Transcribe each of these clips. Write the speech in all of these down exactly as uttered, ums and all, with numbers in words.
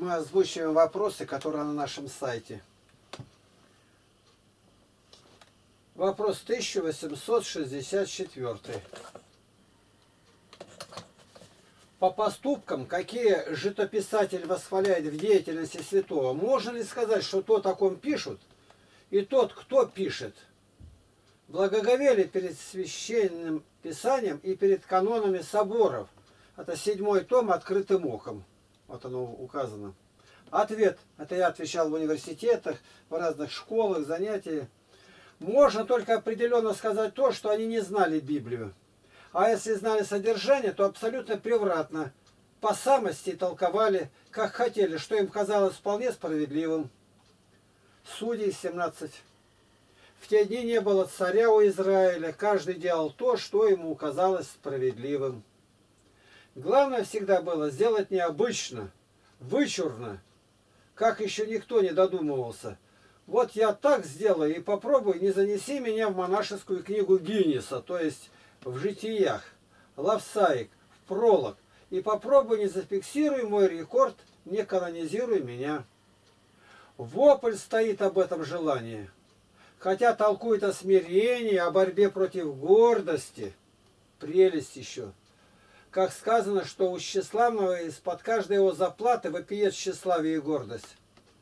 Мы озвучиваем вопросы, которые на нашем сайте. Вопрос тысяча восемьсот шестьдесят четыре. По поступкам, какие житописатель восхваляет в деятельности святого, можно ли сказать, что тот, о ком пишут, и тот, кто пишет, благоговели перед священным писанием и перед канонами соборов? Это седьмой том «Открытым оком». Вот оно указано. Ответ. Это я отвечал в университетах, в разных школах, занятиях. Можно только определенно сказать то, что они не знали Библию. А если знали содержание, то абсолютно превратно. По самости толковали, как хотели, что им казалось вполне справедливым. Судей семнадцать. В те дни не было царя у Израиля, каждый делал то, что ему казалось справедливым. Главное всегда было сделать необычно, вычурно, как еще никто не додумывался. Вот я так сделаю и попробую, не занеси меня в монашескую книгу Гиннеса, то есть в житиях, лавсаик, в пролог, и попробуй не зафиксируй мой рекорд, не канонизируй меня. Вопль стоит об этом желании. Хотя толкует о смирении, о борьбе против гордости. Прелесть еще. Как сказано, что у тщеславного из-под каждой его заплаты вопиет тщеславие и гордость.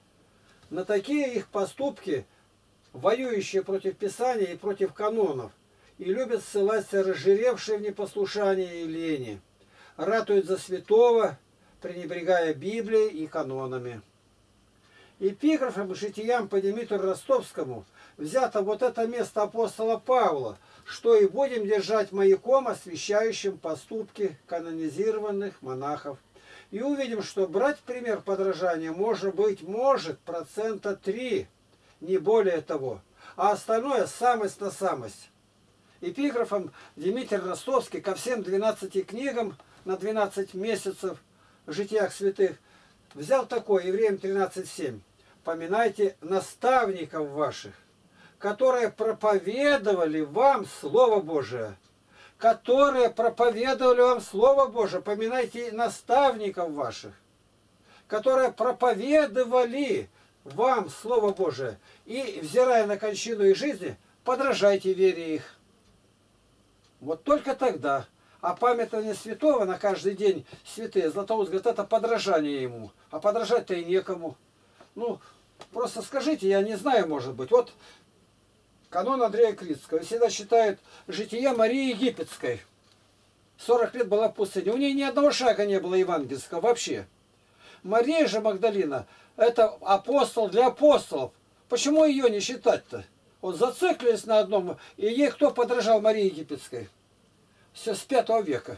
На такие их поступки, воюющие против Писания и против канонов, и любят ссылаться разжиревшие в непослушании и лени, ратуют за святого, пренебрегая Библией и канонами. Эпиграфом и житиям по Димитру Ростовскому взято вот это место апостола Павла, что и будем держать маяком, освящающим поступки канонизированных монахов. И увидим, что брать пример подражания может быть, может, процента три, не более того, а остальное самость на самость. Эпиграфом Дмитрий Ростовский ко всем двенадцати книгам на двенадцать месяцев в житиях святых взял такое, Евреям тринадцать семь. Поминайте наставников ваших, которые проповедовали вам Слово Божие. Которые проповедовали вам Слово Божие. Поминайте наставников ваших, которые проповедовали вам Слово Божие. И, взирая на кончину их жизни, подражайте вере их. Вот только тогда. А памятование святого на каждый день святые, Златоуст говорит, это подражание ему. А подражать-то и некому. Ну, просто скажите, я не знаю, может быть. Вот канон Андрея Критского всегда считают житие Марии Египетской. сорок лет была в пустыне. У нее ни одного шага не было евангельского вообще. Мария же Магдалина, это апостол для апостолов. Почему ее не считать-то? Вот зациклились на одном. И ей кто подражал Марии Египетской? Все с пятого века.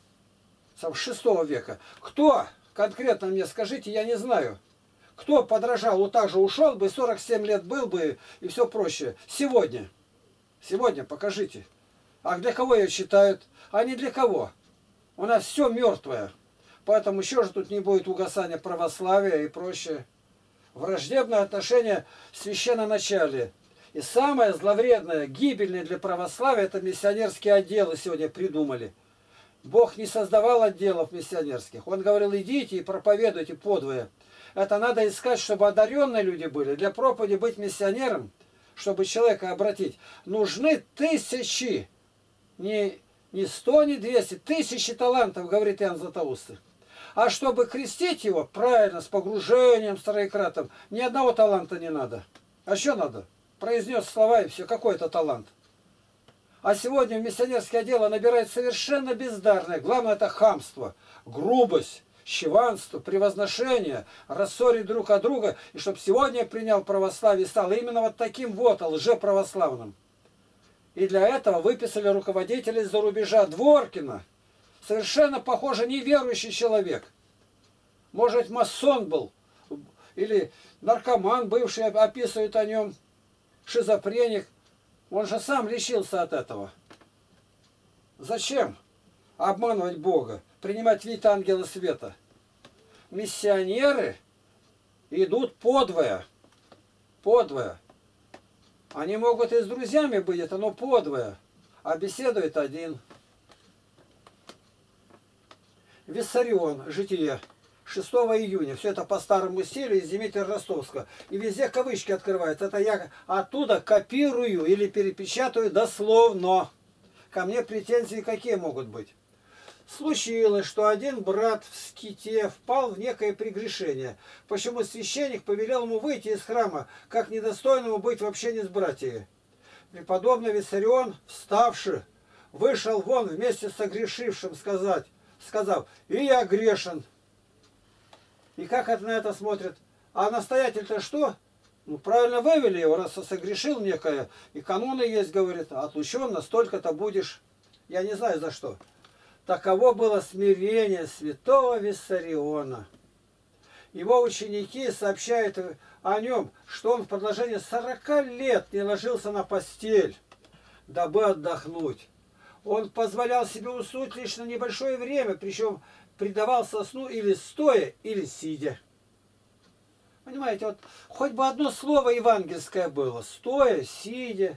С шестого века. Кто? Конкретно мне скажите, я не знаю. Кто подражал, вот так же ушел бы, сорок семь лет был бы и все прочее. Сегодня. Сегодня покажите. А для кого ее считают? А не для кого. У нас все мертвое. Поэтому еще же тут не будет угасания православия и прочее. Враждебное отношение священноначалия. И самое зловредное, гибельное для православия, это миссионерские отделы сегодня придумали. Бог не создавал отделов миссионерских. Он говорил, идите и проповедуйте подвое. Это надо искать, чтобы одаренные люди были. Для проповеди быть миссионером, чтобы человека обратить, нужны тысячи, не, не сто, не двести, тысячи талантов, говорит Иоанн Златоуст. А чтобы крестить его правильно, с погружением, с троекратом, ни одного таланта не надо. А что надо? Произнес слова и все, какой это талант. А сегодня в миссионерское дело набирает совершенно бездарное. Главное это хамство, грубость, щеванство, превозношение, рассорить друг от друга. И чтобы сегодня принял православие и стал именно вот таким вот лжеправославным. И для этого выписали руководителя из-за рубежа Дворкина. Совершенно похоже неверующий человек. Может масон был. Или наркоман бывший, описывает о нем. Шизофреник. Он же сам лечился от этого. Зачем обманывать Бога? Принимать вид ангела света. Миссионеры идут подвое. Подвое. Они могут и с друзьями быть, это, но подвое. А беседует один. Виссарион, житие. шестого июня. Все это по старому стилю из Дмитрия Ростовского. И везде кавычки открываются. Это я оттуда копирую или перепечатаю дословно. Ко мне претензии какие могут быть? Случилось, что один брат в ските впал в некое прегрешение, почему священник повелел ему выйти из храма, как недостойному быть в общении с братьями. Преподобный Виссарион, вставший, вышел вон вместе с согрешившим, сказать, сказав: «И я грешен». И как это на это смотрят? А настоятель-то что? Ну, правильно вывели его, раз согрешил некое, и каноны есть, говорит, отлучен, настолько-то будешь. Я не знаю за что. Таково было смирение святого Виссариона. Его ученики сообщают о нем, что он в продолжении сорока лет не ложился на постель, дабы отдохнуть. Он позволял себе уснуть лишь на небольшое время, причем предавался сну или стоя, или сидя. Понимаете, вот хоть бы одно слово евангельское было, стоя, сидя.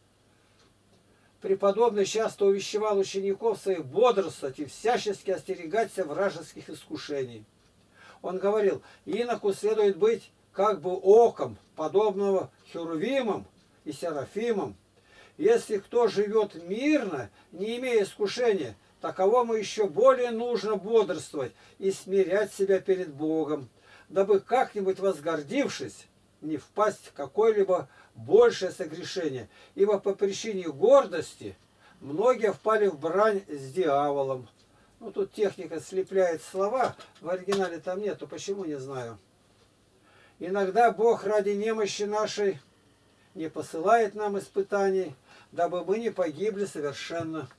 Преподобный часто увещевал учеников своих бодрствовать и всячески остерегаться вражеских искушений. Он говорил: иноку следует быть как бы оком, подобного херувимам и серафимам. Если кто живет мирно, не имея искушения, таковому еще более нужно бодрствовать и смирять себя перед Богом, дабы как-нибудь возгордившись, не впасть в какое-либо большее согрешение, ибо по причине гордости многие впали в брань с дьяволом. Ну, тут техника слепляет слова, в оригинале там нету, почему, не знаю. Иногда Бог ради немощи нашей не посылает нам испытаний, дабы мы не погибли совершенно.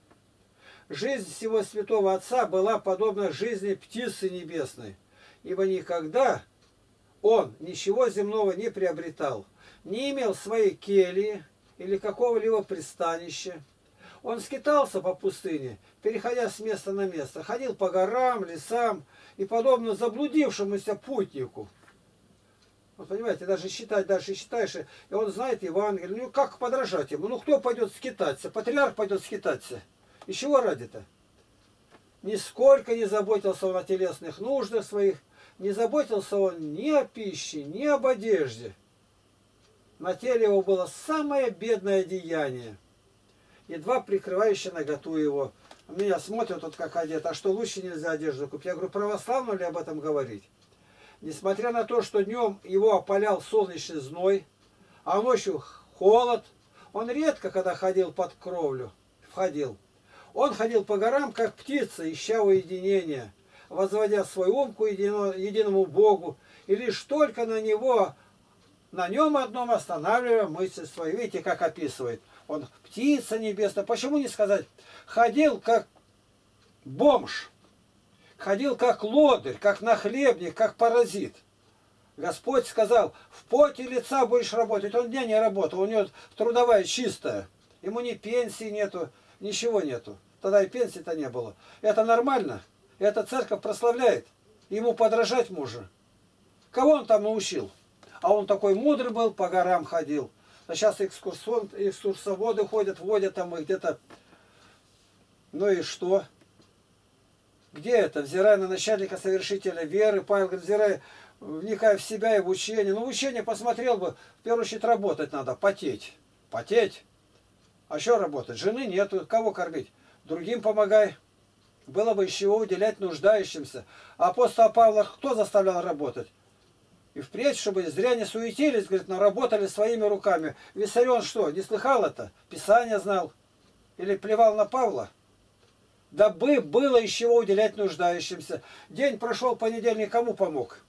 Жизнь всего святого Отца была подобна жизни птицы небесной, ибо никогда он ничего земного не приобретал, не имел своей кельи или какого-либо пристанища. Он скитался по пустыне, переходя с места на место, ходил по горам, лесам и, подобно заблудившемуся путнику. Вот понимаете, даже считать дальше считаешь, и он знает Евангелие. Ну как подражать ему? Ну кто пойдет скитаться? Патриарх пойдет скитаться. И чего ради-то? Нисколько не заботился он о телесных нуждах своих, не заботился он ни о пище, ни об одежде. На теле его было самое бедное одеяние, едва прикрывающее наготу его. Меня смотрят, вот как одет, а что лучше нельзя одежду купить? Я говорю, православно ли об этом говорить? Несмотря на то, что днем его опалял солнечный зной, а ночью холод, он редко, когда ходил под кровлю, входил. Он ходил по горам, как птица, ища уединения, возводя свой ум к единому Богу, и лишь только на него, на нем одном останавливая мысли свои. Видите, как описывает. Он птица небесная. Почему не сказать? Ходил, как бомж. Ходил, как лодырь, как нахлебник, как паразит. Господь сказал, в поте лица будешь работать. Он дня не работал, у него трудовая чистая. Ему ни пенсии нету, ничего нету. Тогда и пенсии-то не было. Это нормально. Эта церковь прославляет. Ему подражать можно. Кого он там научил? А он такой мудрый был, по горам ходил. А сейчас экскурсоводы ходят, водят там их где-то. Ну и что? Где это? Взирая на начальника совершителя веры, Павел говорит, взирая, вникая в себя и в учение. Ну, в учение посмотрел бы, в первую очередь работать надо, потеть. Потеть. А что работать? Жены нету, кого кормить? Другим помогай. Было бы из чего уделять нуждающимся. А апостола Павла кто заставлял работать? И впредь, чтобы зря не суетились, говорит, но работали своими руками. Виссарион что, не слыхал это? Писание знал? Или плевал на Павла? Дабы было из чего уделять нуждающимся. День прошел, понедельник кому помог?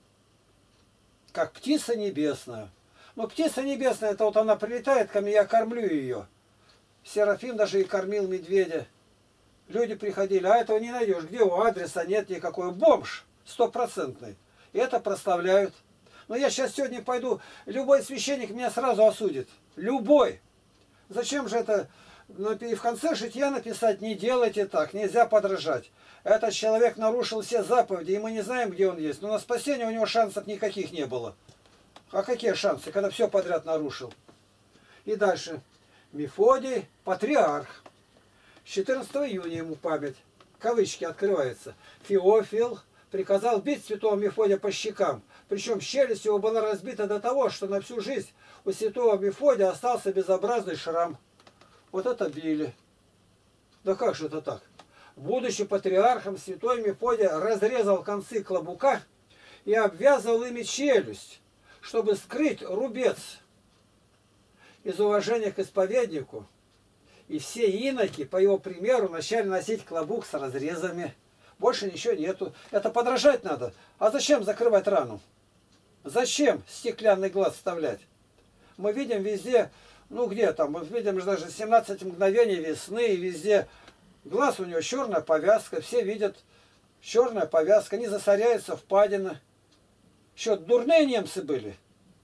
Как птица небесная. Но птица небесная, это вот она прилетает ко мне, я кормлю ее. Серафим даже и кормил медведя. Люди приходили, а этого не найдешь. Где у адреса нет никакой. Бомж стопроцентный. И это прославляют. Но я сейчас сегодня пойду, любой священник меня сразу осудит. Любой. Зачем же это и в конце жития написать, не делайте так, нельзя подражать. Этот человек нарушил все заповеди, и мы не знаем, где он есть. Но на спасение у него шансов никаких не было. А какие шансы, когда все подряд нарушил? И дальше. Мефодий, патриарх. С четырнадцатого июня ему память. Кавычки открываются. Феофил, приказал бить святого Мефодия по щекам. Причем челюсть его была разбита до того, что на всю жизнь у святого Мефодия остался безобразный шрам. Вот это били. Да как же это так? Будучи патриархом, святой Мефодий разрезал концы клобука и обвязывал ими челюсть, чтобы скрыть рубец. Из уважения к исповеднику и все иноки, по его примеру, начали носить клобук с разрезами. Больше ничего нету. Это подражать надо. А зачем закрывать рану? Зачем стеклянный глаз вставлять? Мы видим везде, ну где там, мы видим даже семнадцать мгновений весны, и везде глаз у него черная повязка, все видят черная повязка, не засоряется впадина. Что, дурные немцы были?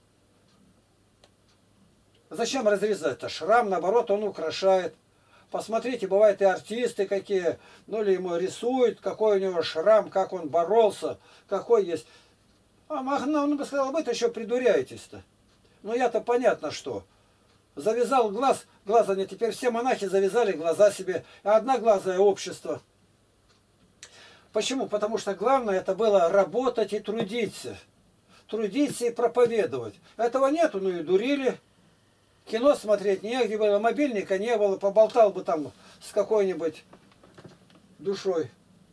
Зачем разрезать-то? Шрам, наоборот, он украшает. Посмотрите, бывают и артисты какие, ну или ему рисуют, какой у него шрам, как он боролся, какой есть. А он бы сказал, вы-то еще придуряетесь-то. Ну я-то понятно что. Завязал глаз, глаза не теперь все монахи завязали глаза себе, одноглазое общество. Почему? Потому что главное это было работать и трудиться. Трудиться и проповедовать. Этого нету, ну и дурили. Кино смотреть негде было, мобильника не было, поболтал бы там с какой-нибудь душой.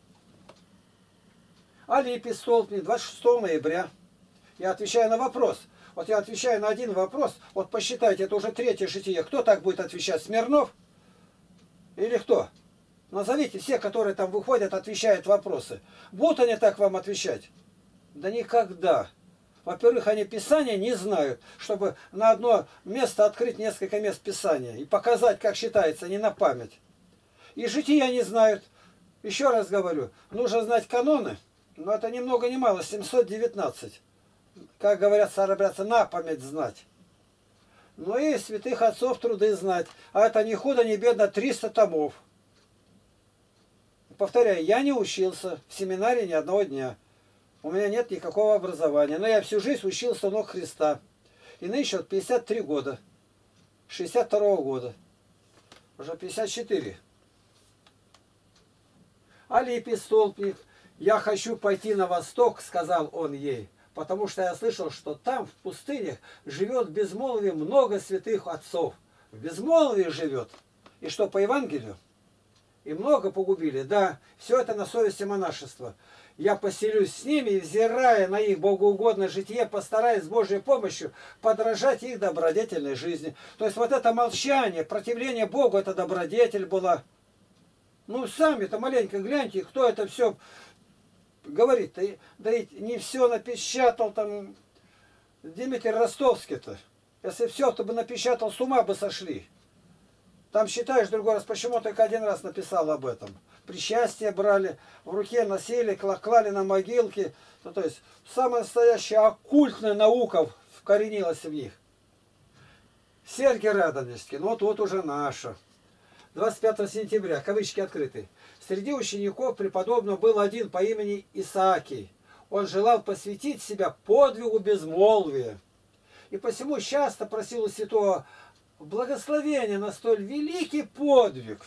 Алипий Столпник, двадцать шестого ноября. Я отвечаю на вопрос. Вот я отвечаю на один вопрос. Вот посчитайте, это уже третье житие. Кто так будет отвечать? Смирнов? Или кто? Назовите все, которые там выходят, отвечают вопросы. Будут они так вам отвечать? Да никогда. Во-первых, они Писания не знают, чтобы на одно место открыть несколько мест Писания и показать, как считается, не на память. И жития не знают. Еще раз говорю, нужно знать каноны, но это ни много ни мало, семьсот девятнадцать. Как говорят старобрядцы, на память знать. Ну и святых отцов труды знать. А это ни худо, ни бедно, триста томов. Повторяю, я не учился в семинарии ни одного дня. У меня нет никакого образования. Но я всю жизнь учился у ног Христа. И нынче вот пятьдесят три года. шестьдесят второго года. Уже пятьдесят четыре. Алипий Столпник. Я хочу пойти на восток, сказал он ей. Потому что я слышал, что там, в пустынях, живет в безмолвии много святых отцов. В безмолвии живет. И что, по Евангелию? И много погубили. Да, все это на совести монашества. Я поселюсь с ними и, взирая на их богоугодное житие, постараюсь с Божьей помощью подражать их добродетельной жизни. То есть вот это молчание, противление Богу, это добродетель была. Ну, сами-то маленько гляньте, кто это все говорит. Да и не все напечатал там Дмитрий Ростовский-то. Если все, то бы напечатал, с ума бы сошли. Там считаешь другой раз, почему только один раз написал об этом. Причастие брали, в руке носили, клали на могилки. Ну, то есть самая настоящая оккультная наука вкоренилась в них. Сергий Радонежский, ну вот, вот уже наша. двадцать пятого сентября, кавычки открыты. Среди учеников преподобного был один по имени Исаакий. Он желал посвятить себя подвигу безмолвия. И посему часто просил у святого благословения на столь великий подвиг.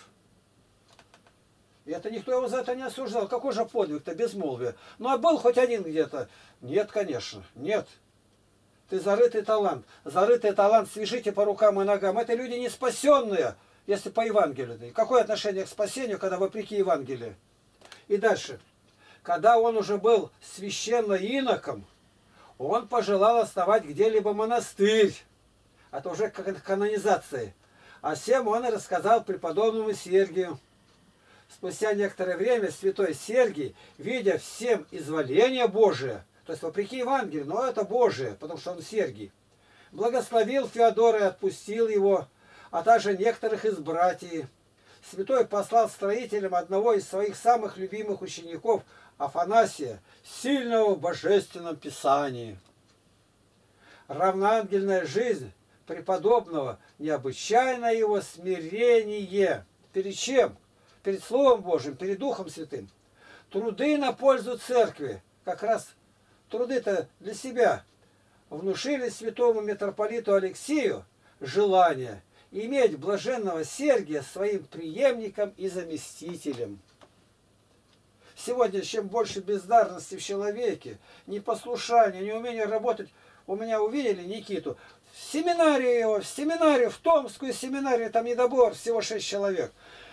И это никто его за это не осуждал. Какой же подвиг-то, безмолвие? Ну, а был хоть один где-то? Нет, конечно, нет. Ты зарытый талант. Зарытый талант свяжите по рукам и ногам. Это люди не спасенные, если по Евангелию. Какое отношение к спасению, когда вопреки Евангелию? И дальше. Когда он уже был священно иноком, он пожелал основать где-либо монастырь. Это уже как канонизация. А всем он и рассказал преподобному Сергию. Спустя некоторое время святой Сергий, видя всем изволение Божие, то есть вопреки Евангелию, но это Божие, потому что он Сергий, благословил Феодора и отпустил его, а также некоторых из братьев. Святой послал строителям одного из своих самых любимых учеников, Афанасия, сильного в божественном писании. Равноангельная жизнь преподобного, необычайное его смирение. Перед чем? Перед Словом Божьим, перед Духом Святым. Труды на пользу церкви, как раз труды-то для себя, внушили святому митрополиту Алексею желание иметь блаженного Сергия своим преемником и заместителем. Сегодня, чем больше бездарности в человеке, непослушания, неумения работать, у меня увидели Никиту, в семинарии его, в семинарии, в Томскую семинарию, там недобор, всего шесть человек.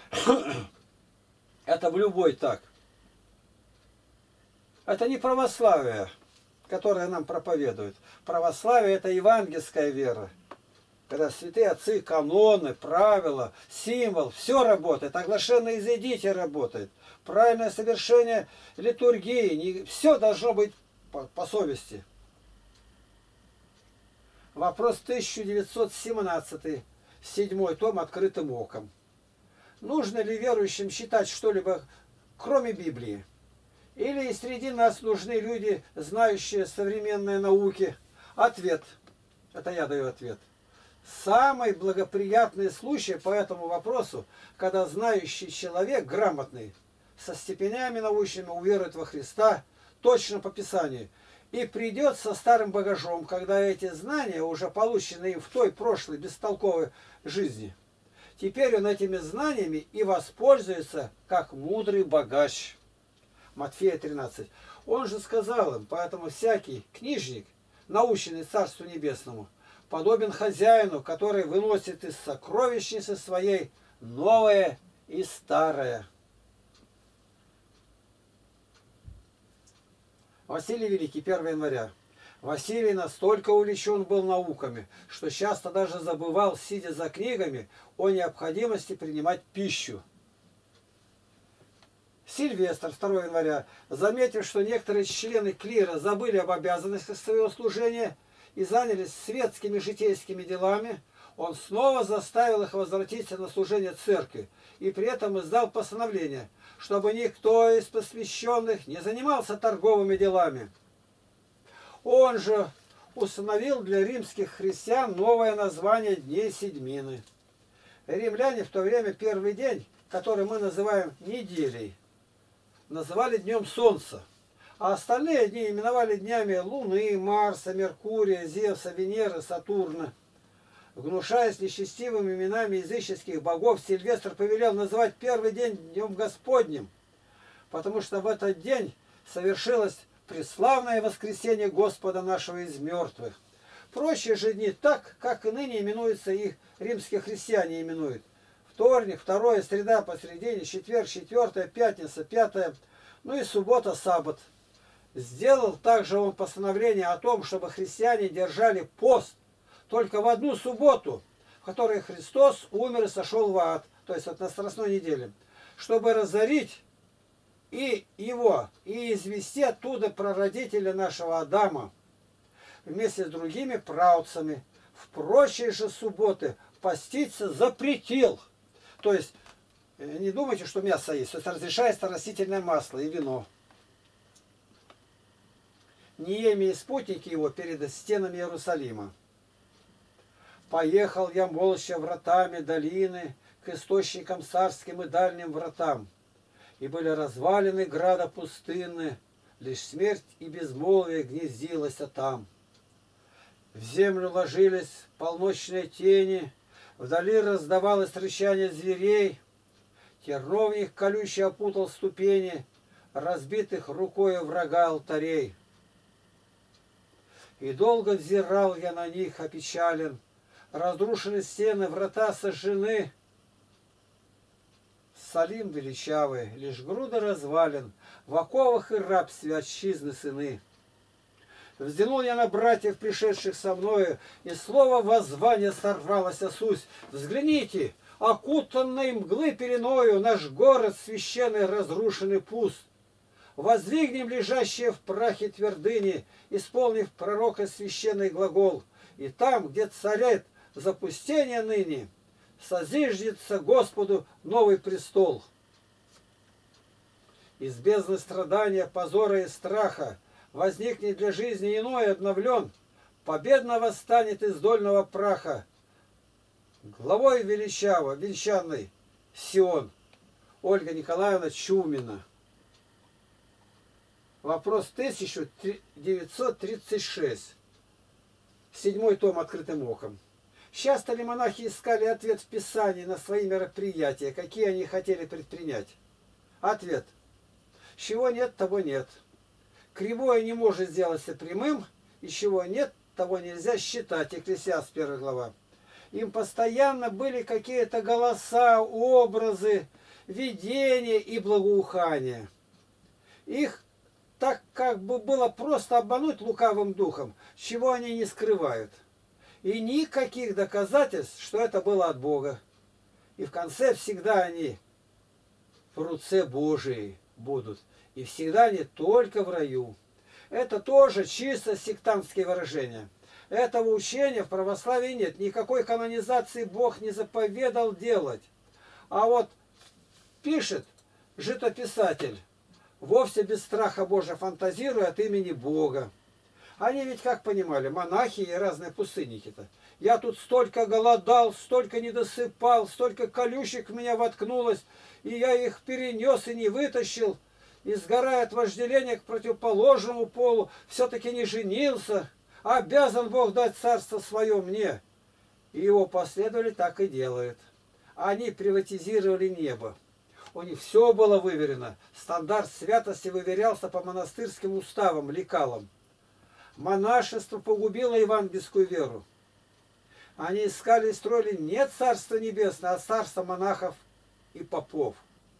Это в любой так. Это не православие, которое нам проповедует. Православие – это евангельская вера. Когда святые отцы, каноны, правила, символ, все работает. Оглашенное изойдите работает. Правильное совершение литургии. Все должно быть по, по совести. Вопрос тысяча девятьсот семнадцатый. Седьмой том «Открытым оком». Нужно ли верующим считать что-либо, кроме Библии? Или и среди нас нужны люди, знающие современные науки? Ответ. Это я даю ответ. Самый благоприятный случай по этому вопросу, когда знающий человек, грамотный, со степенями научными уверует во Христа, точно по Писанию, и придет со старым багажом, когда эти знания уже получены им в той прошлой бестолковой жизни. Теперь он этими знаниями и воспользуется, как мудрый богач. Матфея тринадцать. Он же сказал им, поэтому всякий книжник, наученный Царству Небесному, подобен хозяину, который выносит из сокровищницы своей новое и старое. Василий Великий, первое января. Василий настолько увлечен был науками, что часто даже забывал, сидя за книгами, о необходимости принимать пищу. Сильвестр, второе января, заметив, что некоторые члены клира забыли об обязанностях своего служения и занялись светскими житейскими делами, он снова заставил их возвратиться на служение церкви и при этом издал постановление, чтобы никто из посвященных не занимался торговыми делами. Он же установил для римских христиан новое название Дней Седьмины. Римляне в то время первый день, который мы называем неделей, называли Днем Солнца, а остальные дни именовали днями Луны, Марса, Меркурия, Зевса, Венеры, Сатурна. Гнушаясь нечестивыми именами языческих богов, Сильвестр повелел называть первый день Днем Господним, потому что в этот день совершилось преславное воскресение Господа нашего из мертвых. Прочие же дни так, как и ныне именуются их римские христиане именуют. Вторник, второе, среда посредине, четверг, четвертое, пятница, пятое, ну и суббота, саббат. Сделал также он постановление о том, чтобы христиане держали пост только в одну субботу, в которой Христос умер и сошел в ад, то есть вот на Страстной неделе, чтобы разорить и его, и извести оттуда прародителя нашего Адама, вместе с другими праотцами. В прочие же субботы поститься запретил. То есть, не думайте, что мясо есть. То есть, разрешается растительное масло и вино. Неемия и спутники его перед стенами Иерусалима. Поехал я молча вратами долины к источникам царским и дальним вратам. И были развалины града пустынны, лишь смерть и безмолвие гнездилось там. В землю ложились полночные тени, вдали раздавалось рычание зверей, терновник колючий опутал ступени, разбитых рукою врага алтарей. И долго взирал я на них опечален, разрушены стены, врата сожжены. Салим величавый, лишь груда развалин, в оковах и рабстве отчизны сыны. Взглянул я на братьев, пришедших со мною, и слово воззвания сорвалось осусь. Взгляните, окутанный мглы пеленою, наш город священный разрушенный пуст. Воздвигнем лежащие в прахе твердыни, исполнив пророка священный глагол. И там, где царит запустение ныне, созиждется Господу новый престол. Из бездны страдания, позора и страха возникнет для жизни иной обновлен, победно восстанет из дольного праха. Главой величаво, венчанный Сион. Ольга Николаевна Чумина. Вопрос тысяча девятьсот тридцать шесть. Седьмой том «Открытым оком». Часто ли монахи искали ответ в Писании на свои мероприятия, какие они хотели предпринять? Ответ. Чего нет, того нет. Кривое не может сделаться прямым, и чего нет, того нельзя считать. Екклесиаст первая глава. Им постоянно были какие-то голоса, образы, видения и благоухания. Их так как бы было просто обмануть лукавым духом, чего они не скрывают. И никаких доказательств, что это было от Бога. И в конце всегда они в руце Божией будут. И всегда не только в раю. Это тоже чисто сектантские выражения. Этого учения в православии нет. Никакой канонизации Бог не заповедал делать. А вот пишет житописатель, вовсе без страха Божия фантазируя от имени Бога. Они ведь как понимали, монахи и разные пустынники-то. Я тут столько голодал, столько не досыпал, столько колючек в меня воткнулось, и я их перенес и не вытащил, и сгорая от вожделения к противоположному полу, все-таки не женился, а обязан Бог дать царство свое мне. И его последовали, так и делают. Они приватизировали небо. У них все было выверено. Стандарт святости выверялся по монастырским уставам, лекалам. Монашество погубило евангельскую веру. Они искали и строили не царство небесное, а царство монахов и попов.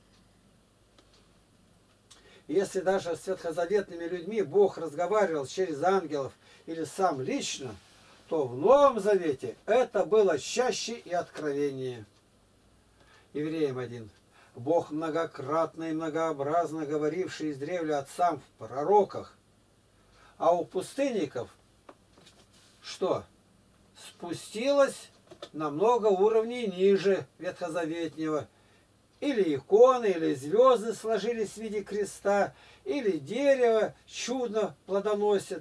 Если даже с ветхозаветными людьми Бог разговаривал через ангелов или сам лично, то в Новом Завете это было чаще и откровеннее. Евреям один. Бог многократно и многообразно говоривший издревле отцам в пророках, а у пустынников что? Спустилось на много уровней ниже ветхозаветнего. Или иконы, или звезды сложились в виде креста, или дерево чудно плодоносит.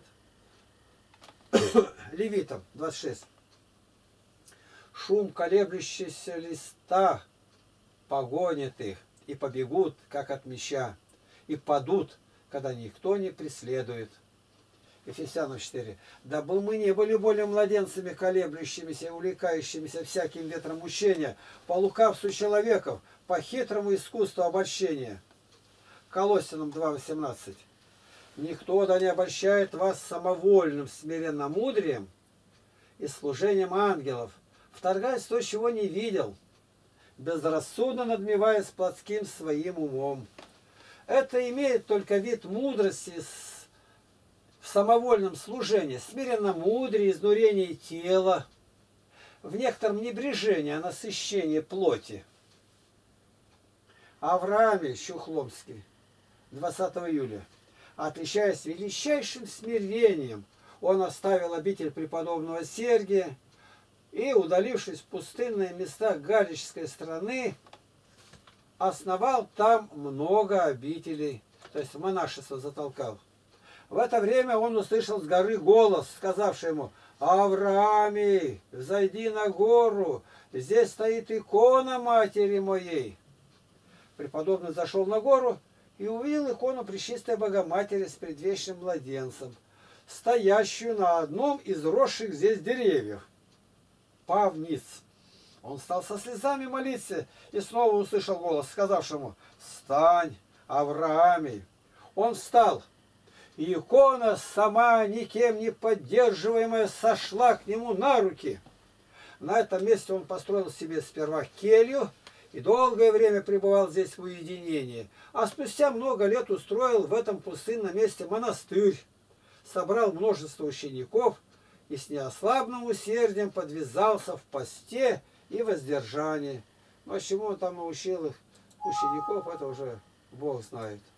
Левитам двадцать шесть. Шум колеблющегося листа погонит их, и побегут, как от меча, и падут, когда никто не преследует. Ефесянам четыре. Дабы мы не были более младенцами, колеблющимися и увлекающимися всяким ветром учения, по лукавству человеков, по хитрому искусству обольщения. Колоссянам два восемнадцать. Никто да не обольщает вас самовольным смиренномудрием и служением ангелов, вторгаясь в то, чего не видел, безрассудно надмеваясь плотским своим умом. Это имеет только вид мудрости в самовольном служении, смиренномудрие, изнурение тела, в некотором небрежении, о насыщении плоти. Аврааме Щухломский, двадцатого июля. Отличаясь величайшим смирением, он оставил обитель преподобного Сергия и, удалившись в пустынные места Галичской страны, основал там много обителей, то есть монашество затолкал. В это время он услышал с горы голос, сказавший ему: «Аврааме, взойди на гору, здесь стоит икона матери моей». Преподобный зашел на гору и увидел икону Пречистой Богоматери с предвечным младенцем, стоящую на одном из росших здесь деревьев. Пав ниц. Он стал со слезами молиться и снова услышал голос, сказавшему: «Встань, Аврааме». Он встал, и икона, сама никем не поддерживаемая, сошла к нему на руки. На этом месте он построил себе сперва келью и долгое время пребывал здесь в уединении, а спустя много лет устроил в этом пустынном месте монастырь, собрал множество учеников и с неослабным усердием подвязался в посте и воздержании. Но чему он там научил их, учеников, это уже Бог знает.